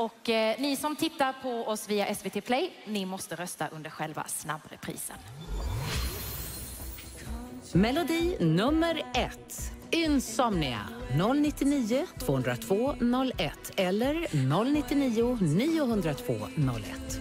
Och ni som tittar på oss via SVT Play, ni måste rösta under själva snabbreprisen. Melodi nummer 1. Insomnia 099 202 01 eller 099 902 01.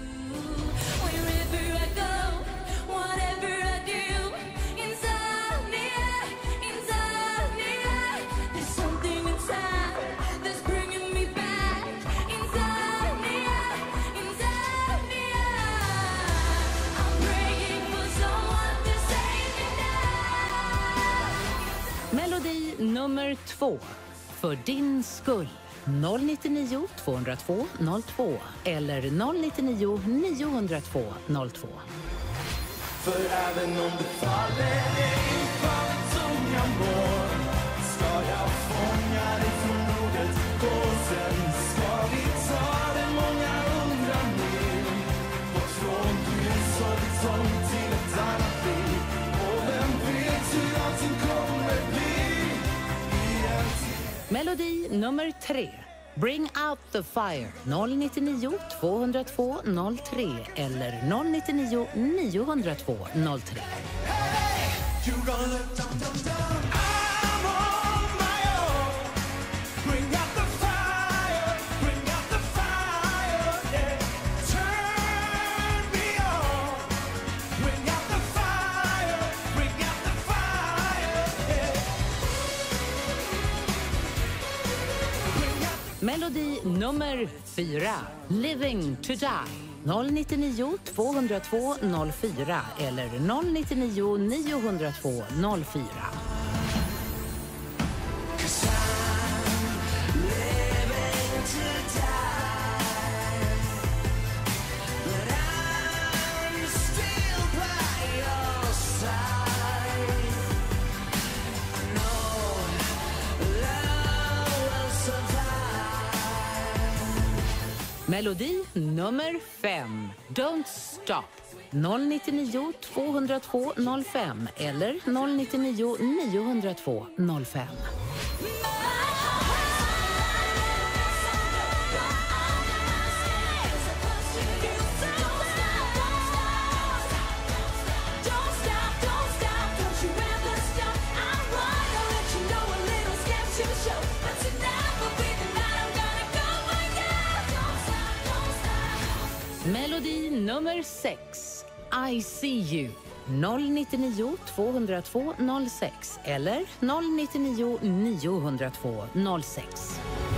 Melodi nummer 2. För din skull 099 202 02 eller 099 902 02. För även om det faller dig för tunga mål ska jag fånga dig från bordet och sen ska vi ta det många 100 mil bort från grus och betong till ett annat liv. Och vem vet hur allting kommer bli. Melodi nummer 3. Bring out the fire 099 202 03 eller 099 902 03. Melodi nummer 4. Living to die 099 202 04 eller 099 902 04. Melodi nummer 5. Don't stop 099 202 05 eller 099 902 05. Melodi nummer 6. I see you 099 202 06 eller 099 902 06.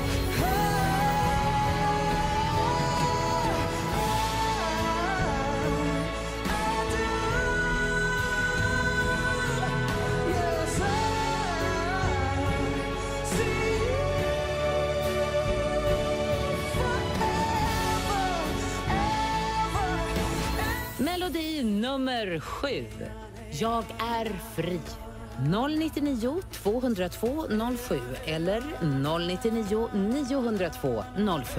Melodi nummer 7. Jag är fri 099 202 07 eller 099 902 07.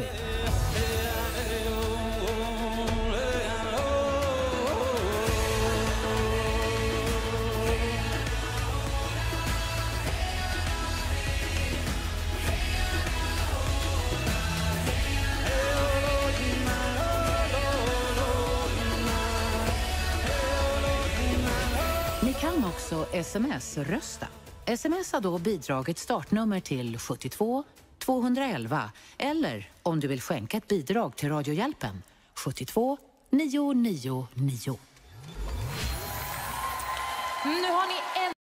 Ni kan också sms-rösta. Smsa då bidraget startnummer till 72 211 eller om du vill skänka ett bidrag till Radiohjälpen 72 999. Nu har ni